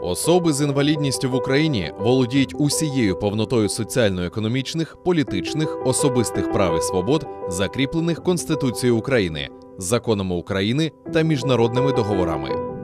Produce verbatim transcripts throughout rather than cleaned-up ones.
Особи з інвалідністю в Україні володіють усією повнотою соціально-економічних, політичних, особистих прав і свобод, закріплених Конституцією України, законами України та міжнародними договорами.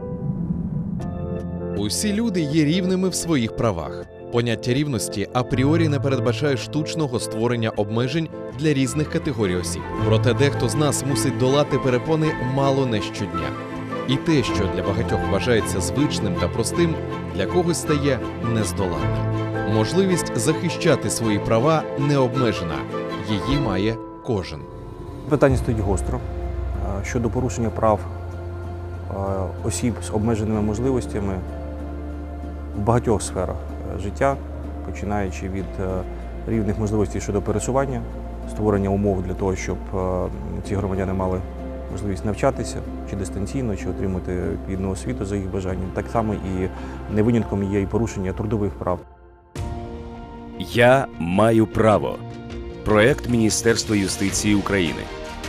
Усі люди є рівними в своїх правах. Поняття рівності апріорі не передбачає штучного створення обмежень для різних категорій осіб. Проте дехто з нас мусить долати перепони мало не щодня. І те, що для багатьох вважається звичним та простим, для когось стає нездоланним. Можливість захищати свої права не обмежена. Її має кожен. Питання стоїть гостро щодо порушення прав осіб з обмеженими можливостями в багатьох сферах життя, починаючи від рівних можливостей щодо пересування, створення умов для того, щоб ці громадяни мали можливість навчатися, чи дистанційно, чи отримати відповідну освіту за їх бажанням. Так само і не винятком є і порушення трудових прав. Я маю право. Проект Міністерства юстиції України.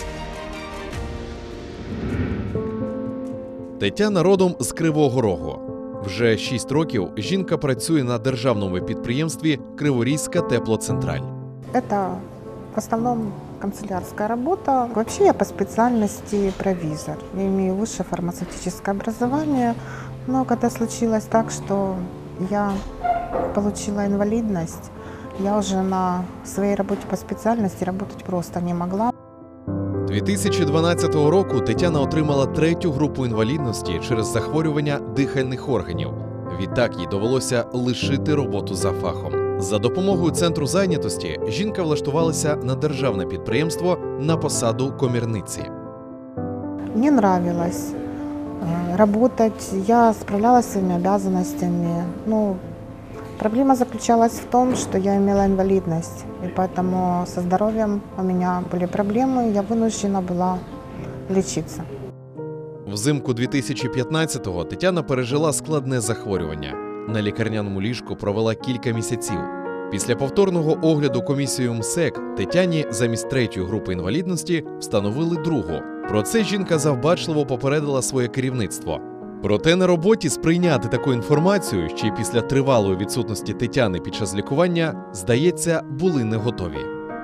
Тетяна родом з Кривого Рогу. Вже шість років жінка працює на державному підприємстві «Криворізька теплоцентраль». Это в основном канцелярская работа. Вообще я по специальности провизор. Я имею высшее фармацевтическое образование, но когда случилось так, что я получила инвалидность, я уже на своей работе по специальности работать просто не могла. дві тисячі дванадцятого року Тетяна отримала третю групу інвалідності через захворювання дихальних органів. Відтак їй довелося лишити роботу за фахом. За допомогою центру зайнятості жінка влаштувалася на державне підприємство на посаду комірниці. Мне нравилось работать, я справлялась с своими обязанностями. Ну, проблема заключалась в том, что я имела инвалидность, и поэтому со здоровьем у меня были проблемы, я вынуждена была лечиться. Взимку дві тисячі п'ятнадцятого Тетяна пережила складне захворювання. На лікарняному ліжку провела кілька місяців. Після повторного огляду комісією МСЕК Тетяні замість третьої групи інвалідності встановили другу. Про це жінка завбачливо попередила своє керівництво. Проте на роботі сприйняти таку інформацію, ще й після тривалої відсутності Тетяни під час лікування, здається, були не готові.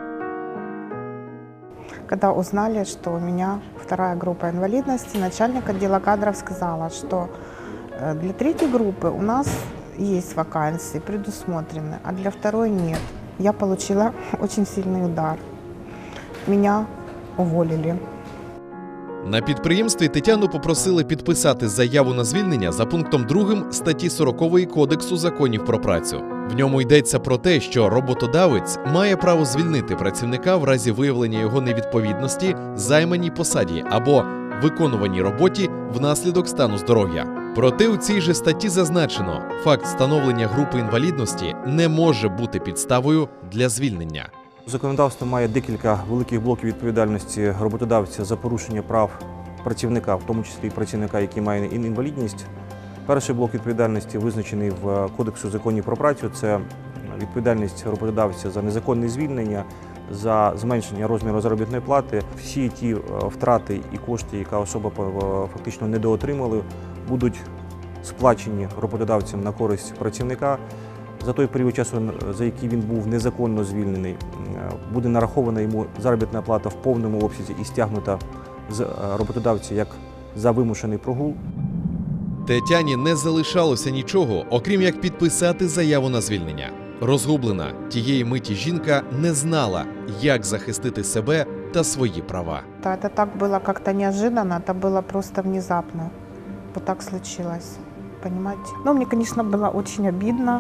Когда узнали, что у меня вторая группа инвалидности, начальник отдела кадров сказала, что для третьей группы у нас есть вакансии, предусмотрены, а для второй нет. Я получила очень сильный удар. Меня уволили. На підприємстві Тетяну попросили підписати заяву на звільнення за пунктом другим статті сорокової Кодексу законів про працю. В ньому йдеться про те, що роботодавець має право звільнити працівника в разі виявлення його невідповідності займаній посаді або виконуваній роботі внаслідок стану здоров'я. Проте у цій же статті зазначено, факт встановлення групи інвалідності не може бути підставою для звільнення. Законодавство має декілька великих блоків відповідальності роботодавця за порушення прав працівника, в тому числі і працівника, який має інвалідність. Перший блок відповідальності визначений в Кодексу законів про працю – це відповідальність роботодавця за незаконне звільнення, за зменшення розміру заробітної плати. Всі ті втрати і кошти, яка особа фактично недоотримала, будуть сплачені роботодавцем на користь працівника. За той період часу, за який він був незаконно звільнений, буде нарахована йому заробітна плата в повному обсязі і стягнута з роботодавця як за вимушений прогул. Тетяні не залишалося нічого, окрім як підписати заяву на звільнення. Розгублена тієї миті жінка не знала, як захистити себе та свої права. Это так было как-то неожиданно, это было просто внезапно. Вот так случилось, понимаете? Ну, мне, конечно, было очень обидно.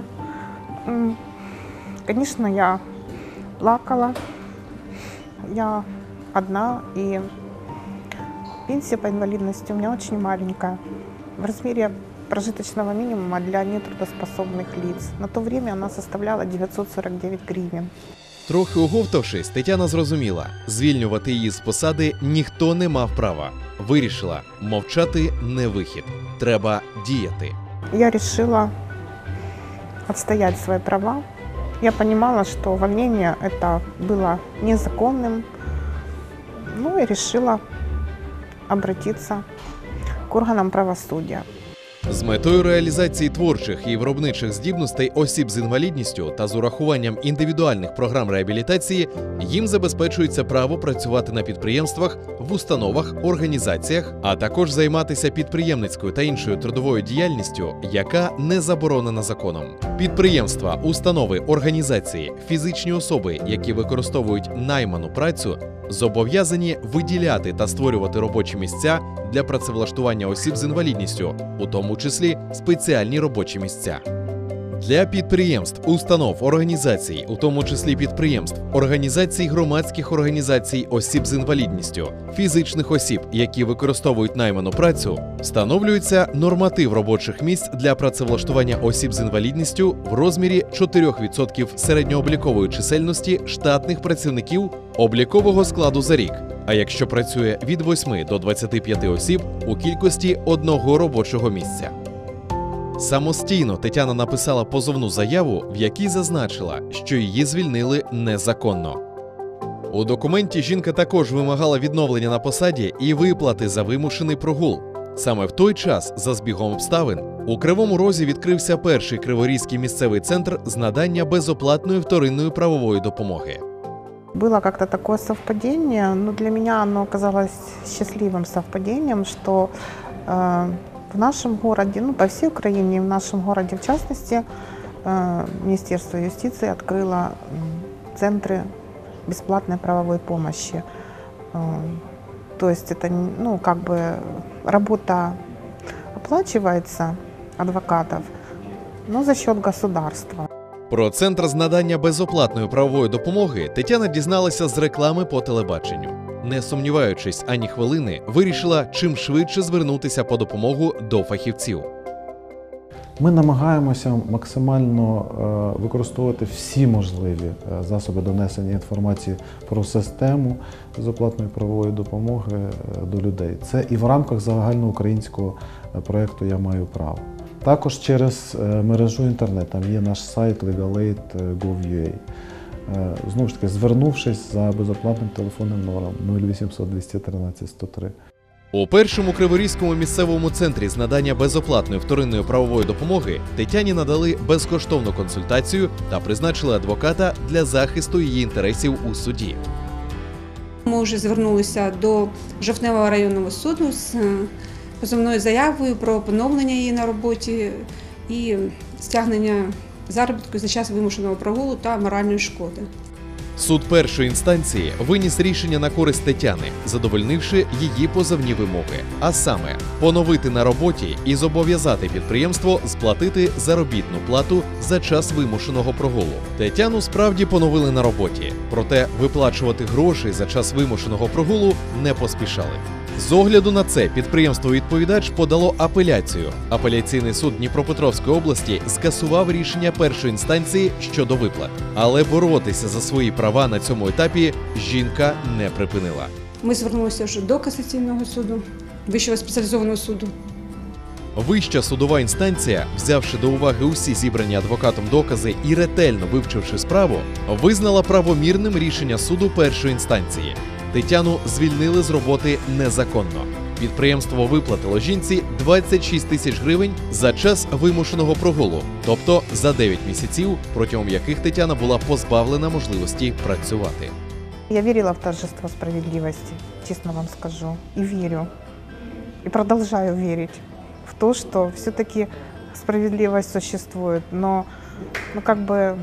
Конечно, я плакала. Я одна, и пенсия по инвалидности у меня очень маленькая. В размере прожиточного минимума для нетрудоспособных лиц. На то время она составляла дев'ятсот сорок дев'ять гривень. Трохи оговтавшись, Тетяна зрозуміла, звільнювати її з посади ніхто не мав права. Вирішила, мовчати не вихід. Треба діяти. Я решила отстоять свои права. Я понимала, что увольнение это было незаконным. Ну и решила обратиться к органам правосудия. З метою реалізації творчих і виробничих здібностей осіб з інвалідністю та з урахуванням індивідуальних програм реабілітації їм забезпечується право працювати на підприємствах, в установах, організаціях, а також займатися підприємницькою та іншою трудовою діяльністю, яка не заборонена законом. Підприємства, установи, організації, фізичні особи, які використовують найману працю, зобов'язані виділяти та створювати робочі місця для працевлаштування осіб з інвалідністю, у тому числі спеціальні робочі місця. Для підприємств, установ, організацій, у тому числі підприємств, організацій громадських організацій осіб з інвалідністю, фізичних осіб, які використовують найману працю, встановлюється норматив робочих місць для працевлаштування осіб з інвалідністю в розмірі чотири відсотки середньооблікової чисельності штатних працівників облікового складу за рік, а якщо працює від восьми до двадцяти п'яти осіб у кількості одного робочого місця. Самостійно Тетяна написала позовну заяву, в якій зазначила, що її звільнили незаконно. У документі жінка також вимагала відновлення на посаді і виплати за вимушений прогул. Саме в той час, за збігом обставин, у Кривому Розі відкрився перший Криворізький місцевий центр з надання безоплатної вторинної правової допомоги. Было как-то такое совпадение, но для меня оно оказалось счастливым совпадением, что э, в нашем городе, ну по всей Украине и в нашем городе в частности, э, Министерство юстиции открыло э, центры бесплатной правовой помощи. Э, то есть это, ну, как бы работа оплачивается адвокатов, но за счет государства. Про центр з надання безоплатної правової допомоги Тетяна дізналася з реклами по телебаченню. Не сумніваючись ані хвилини, вирішила чим швидше звернутися по допомогу до фахівців. Ми намагаємося максимально використовувати всі можливі засоби донесення інформації про систему безоплатної правової допомоги до людей. Це і в рамках загальноукраїнського проєкту «Я маю право». Також через мережу інтернет, там є наш сайт legal aid точка gov точка ua. Знову ж таки, звернувшись за безоплатним телефонним номером нуль вісімсот двісті тринадцять сто три. У першому Криворізькому місцевому центрі з надання безоплатної вторинної правової допомоги Тетяні надали безкоштовну консультацію та призначили адвоката для захисту її інтересів у суді. Ми вже звернулися до Жовтневого районного суду з позовною заявою про поновлення її на роботі і стягнення заробітку за час вимушеного прогулу та моральної шкоди. Суд першої інстанції виніс рішення на користь Тетяни, задовольнивши її позовні вимоги, а саме поновити на роботі і зобов'язати підприємство сплатити заробітну плату за час вимушеного прогулу. Тетяну справді поновили на роботі, проте виплачувати гроші за час вимушеного прогулу не поспішали. З огляду на це підприємство-відповідач подало апеляцію. Апеляційний суд Дніпропетровської області скасував рішення першої інстанції щодо виплат. Але боротися за свої права на цьому етапі жінка не припинила. Ми звернулися вже до касаційного суду, Вищого спеціалізованого суду. Вища судова інстанція, взявши до уваги усі зібрані адвокатом докази і ретельно вивчивши справу, визнала правомірним рішення суду першої інстанції. Тетяну звільнили з роботи незаконно. Підприємство виплатило жінці двадцять шість тисяч гривень за час вимушеного прогулу, тобто за дев'ять місяців, протягом яких Тетяна була позбавлена можливості працювати. Я верила в торжество справедливости, честно вам скажу, и верю, и продолжаю верить в то, что все-таки справедливость существует, но, ну, как бы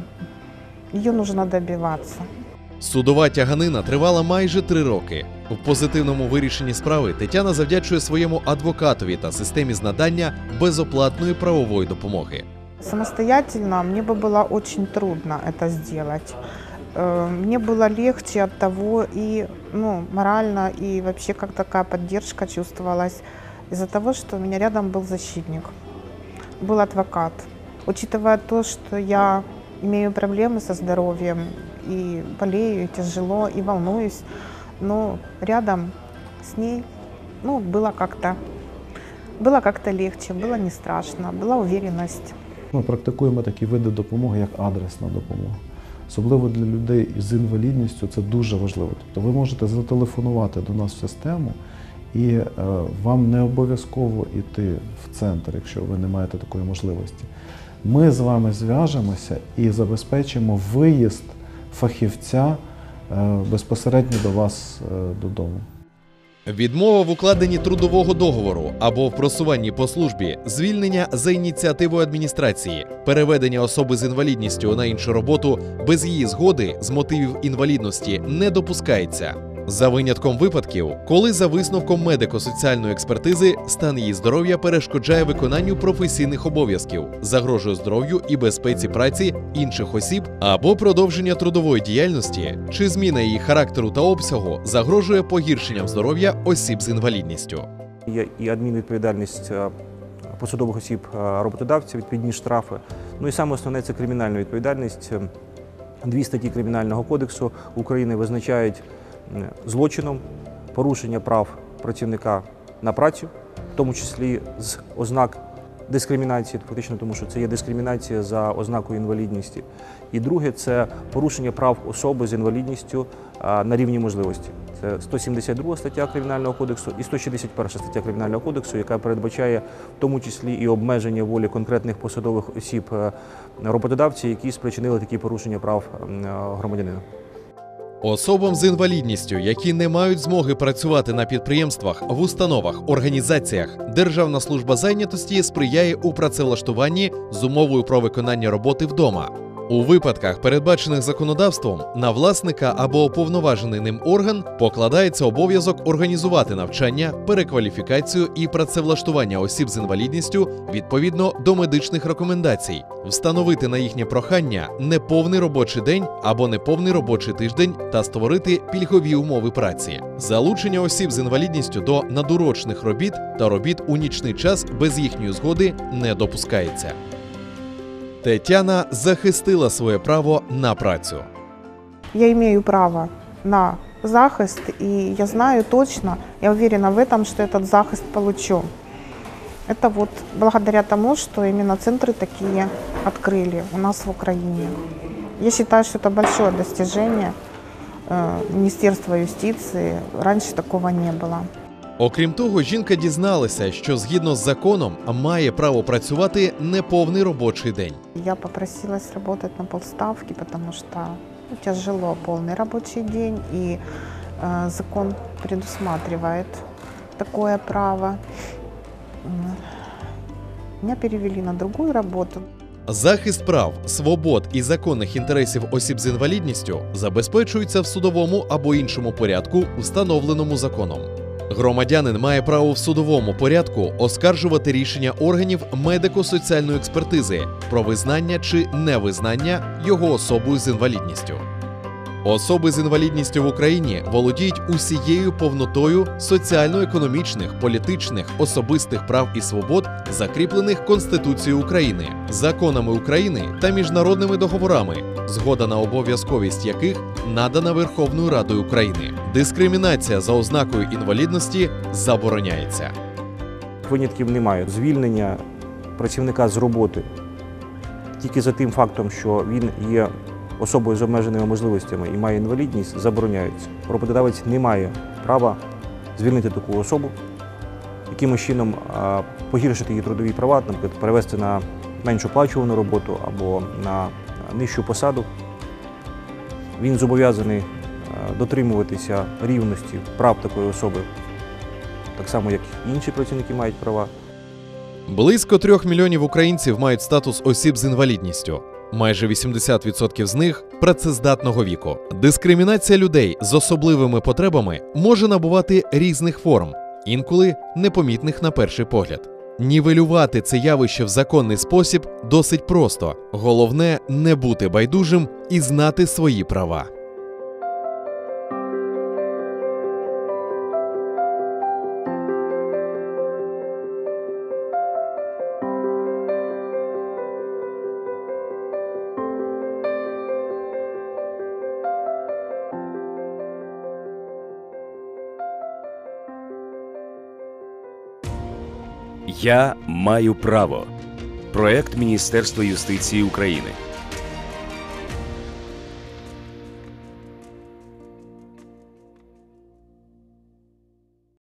ее нужно добиваться. Судова тяганина тривала майже три роки. У позитивному вирішенні справи Тетяна завдячує своєму адвокатові та системі з надання безоплатної правової допомоги. Самостоятельно мне бы было очень трудно это сделать. Мне было легче от того и, ну, морально, и вообще как такая поддержка чувствовалась из-за того, что у меня рядом был защитник, был адвокат. Учитывая то, что я имею проблемы со здоровьем, и болею, и тяжело, и волнуюсь, но рядом с ней, ну, было как-то, было как-то легче, было не страшно, была уверенность. Ми практикуємо такі види допомоги, як адресна допомога. Особливо для людей з інвалідністю це дуже важливо. Тобто ви можете зателефонувати до нас в систему І е, вам не обов'язково йти в центр, якщо ви не маєте такої можливості. Ми з вами зв'яжемося і забезпечимо виїзд фахівця е, безпосередньо до вас е, додому. Відмова в укладенні трудового договору або в просуванні по службі, звільнення за ініціативою адміністрації, переведення особи з інвалідністю на іншу роботу без її згоди з мотивів інвалідності не допускається. За винятком випадків, коли за висновком медико-соціальної експертизи стан її здоров'я перешкоджає виконанню професійних обов'язків, загрожує здоров'ю і безпеці праці інших осіб або продовження трудової діяльності, чи зміна її характеру та обсягу загрожує погіршенням здоров'я осіб з інвалідністю. Є і адмінвідповідальність е, посадових осіб е, роботодавця, відповідні штрафи. Ну і саме основне – це кримінальна відповідальність. Дві статті Кримінального кодексу України визначають злочином порушення прав працівника на працю, в тому числі з ознак дискримінації, фактично тому що це є дискримінація за ознакою інвалідності. І друге – це порушення прав особи з інвалідністю на рівні можливості. Це сто сімдесят друга стаття Кримінального кодексу і сто шістдесят перша стаття Кримінального кодексу, яка передбачає в тому числі і обмеження волі конкретних посадових осіб роботодавців, які спричинили такі порушення прав громадянина. Особам з інвалідністю, які не мають змоги працювати на підприємствах, в установах, організаціях, Державна служба зайнятості сприяє у працевлаштуванні з умовою про виконання роботи вдома. У випадках, передбачених законодавством, на власника або уповноважений ним орган покладається обов'язок організувати навчання, перекваліфікацію і працевлаштування осіб з інвалідністю відповідно до медичних рекомендацій, встановити на їхнє прохання неповний робочий день або неповний робочий тиждень та створити пільгові умови праці. Залучення осіб з інвалідністю до надурочних робіт та робіт у нічний час без їхньої згоди не допускається. Тетяна захистила своє право на працю. Я имею право на захист, и я знаю точно, я уверена в этом, что этот захист получу. Это вот благодаря тому, что именно центры такие открыли у нас в Украине. Я считаю, что это большое достижение Министерства юстиции. Раньше такого не было. Окрім того, жінка дізналася, що згідно з законом має право працювати неповний робочий день. Я попросилась работать на полставки, потому что ну, тяжело полный рабочий день, и э, закон предусматривает такое право. Меня перевели на другую работу. Захист прав, свобод і законних інтересів осіб з інвалідністю забезпечується в судовому або іншому порядку, встановленому законом. Громадянин має право в судовому порядку оскаржувати рішення органів медико-соціальної експертизи про визнання чи невизнання його особою з інвалідністю. Особи з інвалідністю в Україні володіють усією повнотою соціально-економічних, політичних, особистих прав і свобод, закріплених Конституцією України, законами України та міжнародними договорами, згода на обов'язковість яких надана Верховною Радою України. Дискримінація за ознакою інвалідності забороняється. Винятків немає. Звільнення працівника з роботи тільки за тим фактом, що він є особою з обмеженими можливостями і має інвалідність, забороняється. Роботодавець не має права звільнити таку особу, якимось чином погіршити її трудові права, наприклад, перевести на менш оплачувану роботу або на нижчу посаду. Він зобов'язаний дотримуватися рівності прав такої особи, так само, як і інші працівники мають права. Близько трьох мільйонів українців мають статус осіб з інвалідністю. Майже вісімдесят відсотків з них – працездатного віку. Дискримінація людей з особливими потребами може набувати різних форм, інколи непомітних на перший погляд. Нівелювати це явище в законний спосіб досить просто. Головне – не бути байдужим і знати свої права. Я маю право. Проект Міністерства юстиції України.